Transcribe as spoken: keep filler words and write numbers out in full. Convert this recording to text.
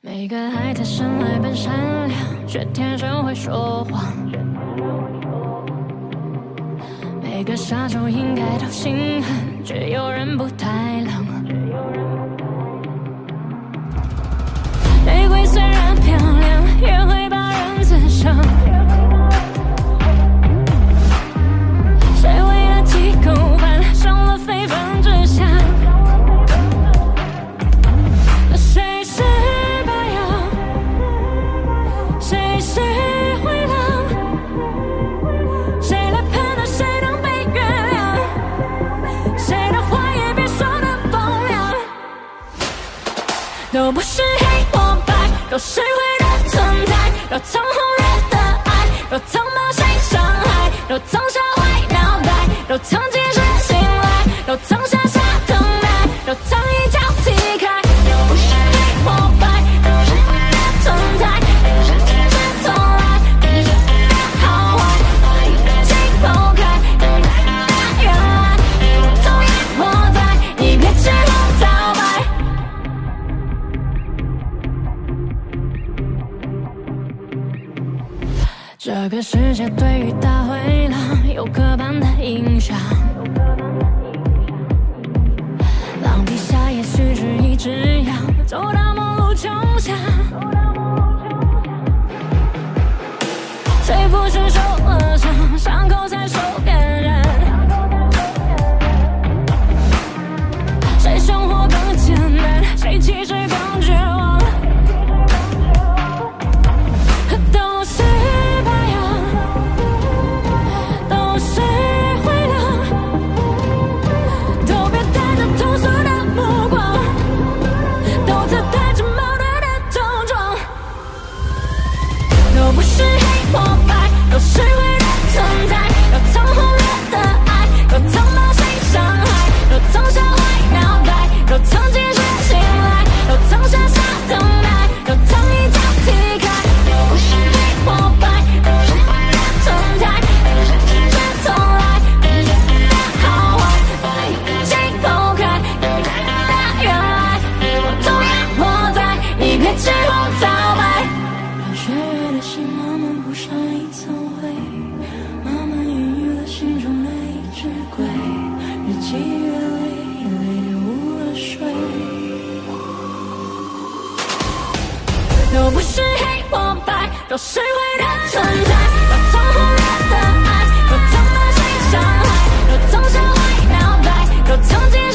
每个孩子生来本善良，却天生会说谎。每个杀手应该都心狠，却有人不太冷。玫瑰虽然漂亮，也会把人刺伤。谁为了几口饭，上了非分之想？那谁是白羊？谁是灰狼？谁来判断谁能被原谅？谁的话也别说得风凉。都不是黑或白，都是会的存在，都曾红热的爱，都曾把谁伤害，都曾吓坏脑袋，都曾及时醒来，都曾傻傻等待，都曾一脚踢开。都不是黑或白，都是会的存在，都是一直从来，都是好坏，请剖开，那原来都淹没在一片赤红皂白。这个世界对于大灰狼有刻板的印象，狼皮下也许是一只羊，走到梦路穷乡。谁不是受了伤，伤口才受感染？谁生活更艰难，谁其实更绝望？都是白羊，都是灰狼，都别带着通俗的目光，都自带着矛盾的冲撞。都不是黑或白，都是会的存在，都曾红热的爱，都曾把谁伤害，都曾吓坏脑袋，都曾及时醒来，都曾傻傻等待，都曾一脚踢开。都不是黑或白，都是会的存在，都是一直从来，都是好坏，请剖开，那原来都淹没在一片赤红皂白。让血月的心慢慢铺上一层灰，慢慢孕育了心中的一只鬼，日积月累，眼泪流无了水。都不是黑或白，都是会的存在，都曾红热的爱，都曾把谁伤害，都曾吓坏脑袋，都曾经